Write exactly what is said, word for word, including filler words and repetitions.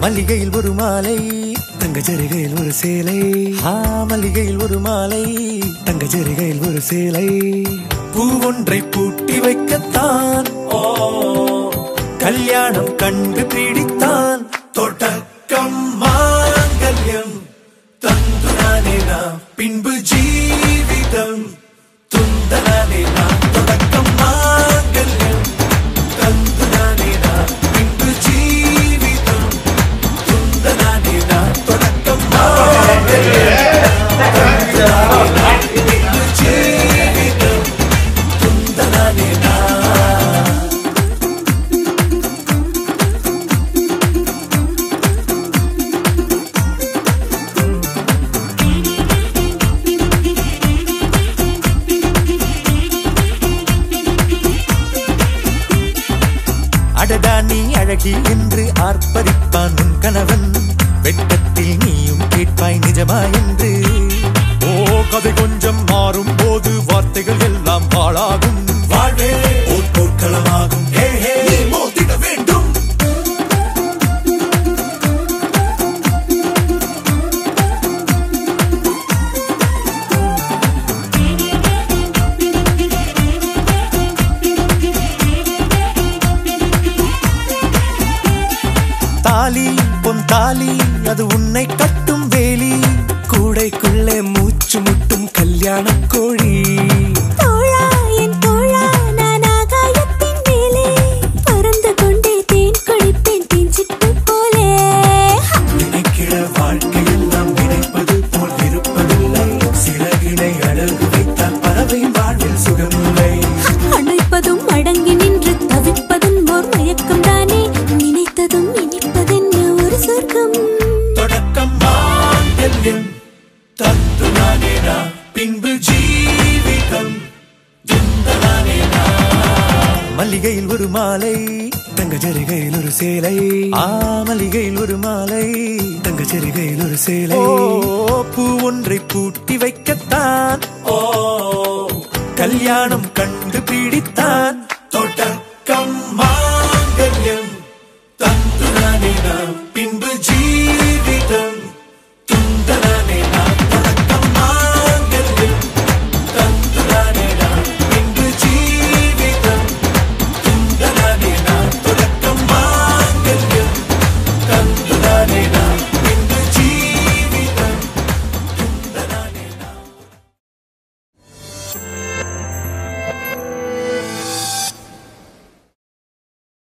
மல்லிகையில் ஒரு மாலை தங்க ஜரிகையில் ஒரு சேலை ஆ மல்லிகையில் ஒரு மாலை தங்க ஜரிகையில் ஒரு சேலை பூ ஒன்றை பூட்டி வைக்கத்தான் ஓ கல்யாணம் கண்டு பிடித்தான் தொடக்கம் மாங்கல்யம் தந்துனானே நாம் பின்பு ஜீவிதம் துந்தனானே நாம் தொடக்கம் மாங்கல்யம் தந்துனானே நாம் பின்பு ஜீவிதம் துந்தனானே நாம் தொடக்கம் மாங்கல்யம் தந்துனானே நாம் பின்பு ஜீவிதம் துந்தனானே நாம். அடடா நீ அழகி என்று ஆர்ப்பரிப்பான் உன் கணவன் வெட்கத்தில் நீயும் கேட்பாய் நிஜமா என்று ஓ கதை கொஞ்சம் மாறும் போது வார்த்தைகள் எல்லாம் பாழாகும் வாழ்வே ஓர் போர்க்களமாகும் ஹே ஹே மோதிட வேண்டும் தாலி பொன் தாலி அது உன்னை கட்டும் வேலி கூடைக்குள்ளே மூச்சு முட்டும் கல்யாண கோழி தோழா என் தோழா நான் ஆகாயத்தின் மேலே பறந்து கொண்டே தேன் குடிப்பேன் தேஞ்சிட்டு போலே நினைக்கிற வாழ்க்கையெல்லாம் நினைப்பது போல் இருப்பதில்லை சிறகினை அழகு வைத்தால் பறவை வாழ்வில் சுகமில்லை அணைப்பதும் அடங்கி நின்று தவிப்பதும் ஓர் மயக்கம் தானே நினைத்ததும் இனிப்பதென்ன ஒரு சொர்க்கம் தொடக்கம் மாங்கல்யம் தந்துனானே நாம் பின்பு ஜீவிதம் துந்தனானே நாம். மல்லிகையில் ஒரு மாலை தங்க ஜரிகையில் ஒரு சேலை ஆ மல்லிகையில் ஒரு மாலை தங்க ஜரிகையில் ஒரு சேலை ஓ பூ ஒன்றை பூட்டி வைக்கத்தான் ஓ கல்யாணம் கண்டு பிடித்தான்